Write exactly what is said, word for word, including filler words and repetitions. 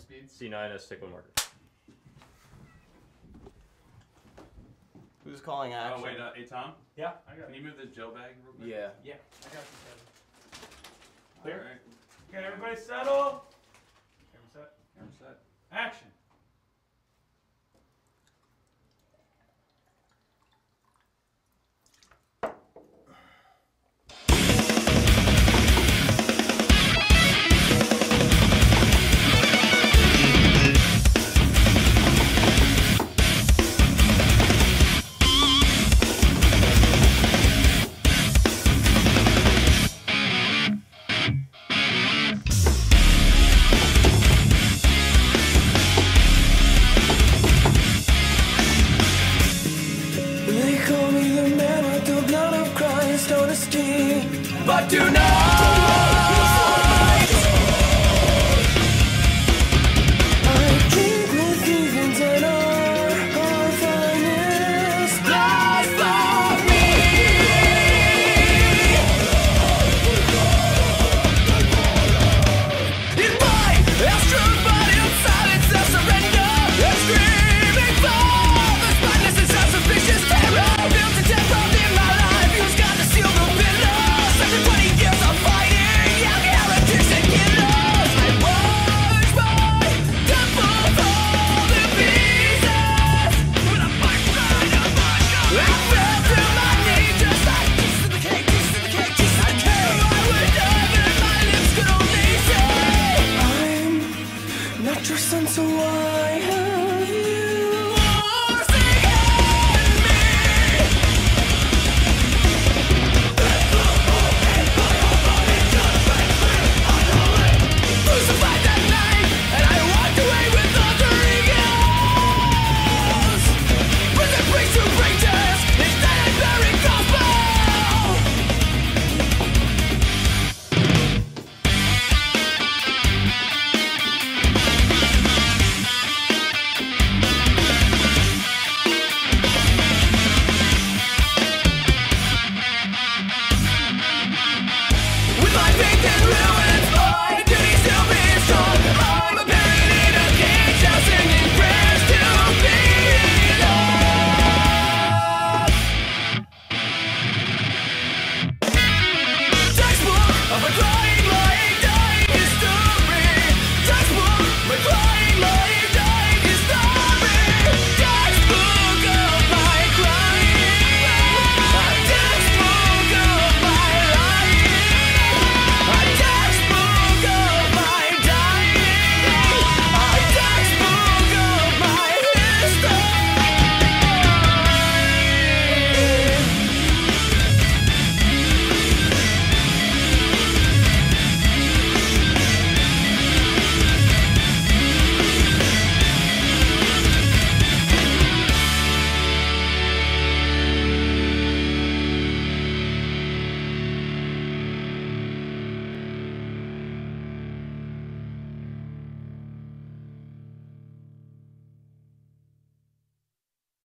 speeds. C nine as tickle marker. Who's calling action? Oh, wait, uh, hey, Tom? Yeah, I got Can it. you move this gel bag real quick? Yeah. Yeah, I got this. Clear? Clear? Okay, everybody settle. Camera set. Camera set. Action. But tonight I drink with demons and our, our finest life for me. In my astral body of silence I surrender and screaming for this madness is a suspicious terror built to death from in my life. Who's got to seal the pillars after twenty years of fighting young heretics and killers? I watch my temple fall to pieces with a fight right on my gun. I fell to my knees just like pieces of the cake, pieces of the cake, pieces of the cake. I would die but my lips could only say I'm not your son, so I have